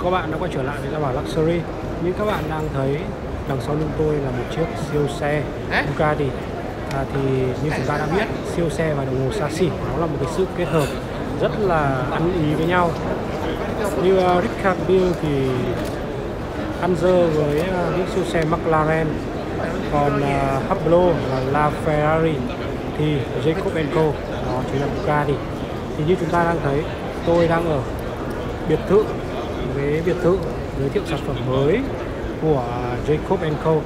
các bạn đã quay trở lại với Gia Bảo Luxury. Như các bạn đang thấy đằng sau lưng tôi là một chiếc siêu xe Bugatti. Thì như chúng ta đã biết, siêu xe và đồng hồ xa xỉ nó là một cái sự kết hợp rất là ăn ý với nhau. Như Richard Mille thì ăn dơ với những siêu xe McLaren, còn Hublot là La Ferrari, thì Jacob & Co đó chính là Bugatti. Thì như chúng ta đang thấy, tôi đang ở biệt thự giới thiệu sản phẩm mới của Jacob & Co.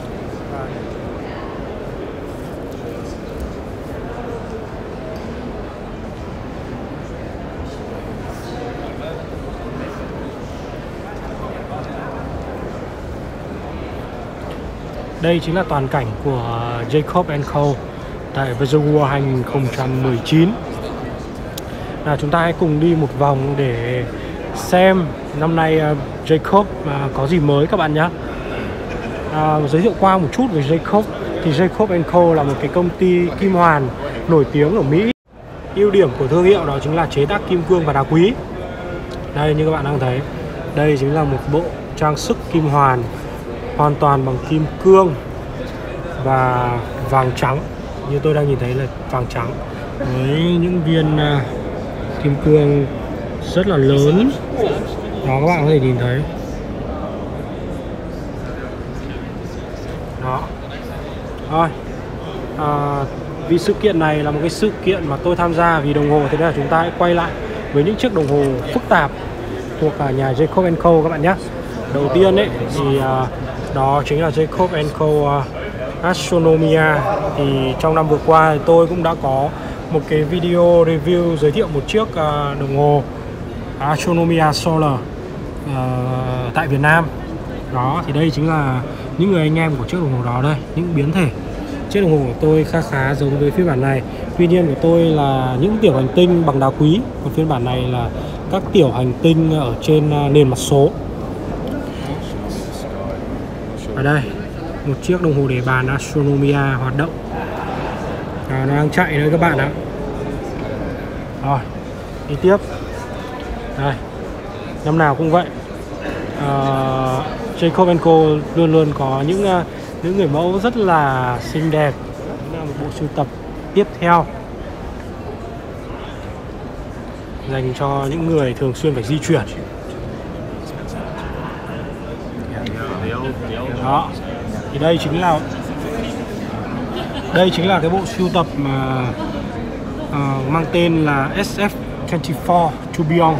Đây chính là toàn cảnh của Jacob & Co tại Version World 2019. Chúng ta hãy cùng đi một vòng để xem năm nay Jacob có gì mới các bạn nhé. Giới thiệu qua một chút về Jacob. Thì Jacob & Co là một cái công ty kim hoàn nổi tiếng ở Mỹ. Ưu điểm của thương hiệu đó chính là chế tác kim cương và đá quý. Đây, như các bạn đang thấy, đây chính là một bộ trang sức kim hoàn hoàn toàn bằng kim cương và vàng trắng. Như tôi đang nhìn thấy là vàng trắng với những viên kim cương rất là lớn. Đó, các bạn có thể nhìn thấy. Đó. Rồi. Vì sự kiện này là một cái sự kiện mà tôi tham gia vì đồng hồ, thế nên là chúng ta hãy quay lại với những chiếc đồng hồ phức tạp thuộc nhà Jacob & Co các bạn nhé. Đầu tiên ấy thì đó chính là Jacob & Co Astronomia. Thì trong năm vừa qua thì tôi cũng đã có một cái video review giới thiệu một chiếc đồng hồ Astronomia Solar tại Việt Nam. Đó, thì đây chính là những người anh em của chiếc đồng hồ đó đây, những biến thể. Chiếc đồng hồ của tôi khá giống với phiên bản này. Tuy nhiên của tôi là những tiểu hành tinh bằng đá quý, còn phiên bản này là các tiểu hành tinh ở trên nền mặt số. Ở đây, một chiếc đồng hồ để bàn Astronomia hoạt động. Nó đang chạy đấy các bạn ạ. Rồi, đi tiếp. Đây, năm nào cũng vậy. Jacob & Co luôn có những người mẫu rất là xinh đẹp. Đây là một bộ sưu tập tiếp theo dành cho những người thường xuyên phải di chuyển. Đó, thì đây chính là cái bộ sưu tập mà mang tên là SF24 Tourbillon.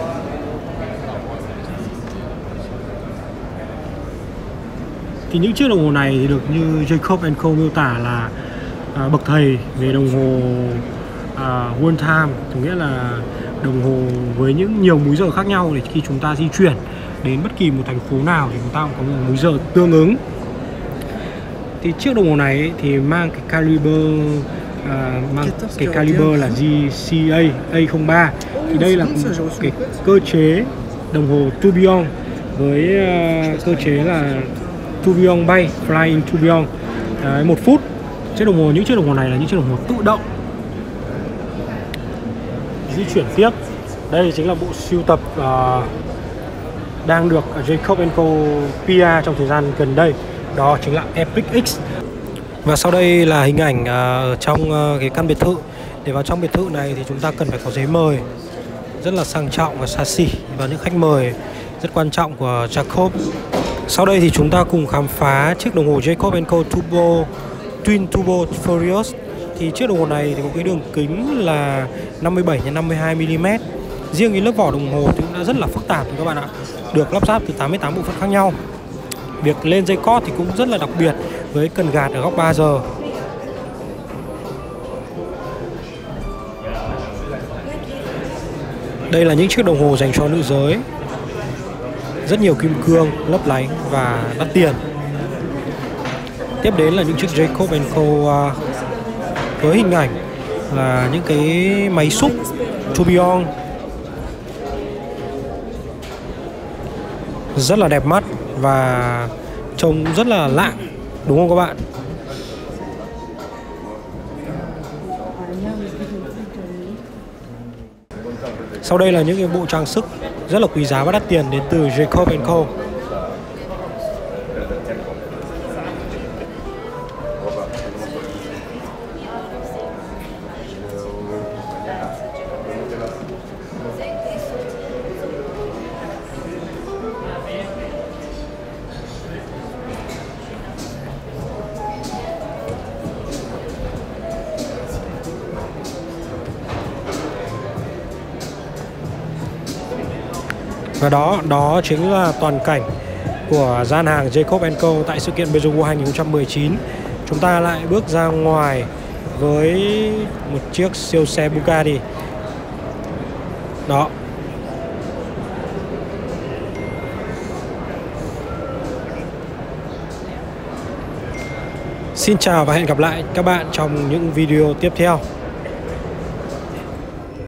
Thì những chiếc đồng hồ này thì được như Jacob & Co miêu tả là bậc thầy về đồng hồ world time, có nghĩa là đồng hồ với những nhiều múi giờ khác nhau để khi chúng ta di chuyển đến bất kỳ một thành phố nào thì chúng ta cũng có một múi giờ tương ứng. Thì chiếc đồng hồ này ấy, thì mang cái caliber là GCA A03. Thì đây là cái cơ chế đồng hồ tourbillon với cơ chế là tourbillon bay, flying tourbillon. 1 phút. Những chiếc đồng hồ này là những chiếc đồng hồ tự động di chuyển tiếp. Đây chính là bộ sưu tập đang được Jacob & Co PR trong thời gian gần đây. Đó chính là Epic X. Và sau đây là hình ảnh ở trong cái căn biệt thự. Để vào trong biệt thự này thì chúng ta cần phải có giấy mời rất là sang trọng và xa xỉ, và những khách mời rất quan trọng của Jacob. Sau đây thì chúng ta cùng khám phá chiếc đồng hồ Jacob & Co Twin Turbo Furious. Thì chiếc đồng hồ này thì có cái đường kính là 57x52mm. Riêng cái lớp vỏ đồng hồ thì cũng đã rất là phức tạp các bạn ạ. Được lắp ráp từ 88 bộ phận khác nhau. Việc lên dây cót thì cũng rất là đặc biệt với cần gạt ở góc 3 giờ. Đây là những chiếc đồng hồ dành cho nữ giới. Rất nhiều kim cương, lấp lánh và đắt tiền. Tiếp đến là những chiếc Jacob & Co với hình ảnh là những cái máy xúc tourbillon rất là đẹp mắt và trông rất là lạ, đúng không các bạn? Sau đây là những cái bộ trang sức rất là quý giá và đắt tiền đến từ Jacob Co. Và đó chính là toàn cảnh của gian hàng Jacob Co tại sự kiện Beijing World 2019. Chúng ta lại bước ra ngoài với một chiếc siêu xe Bugatti. Đó. Xin chào và hẹn gặp lại các bạn trong những video tiếp theo.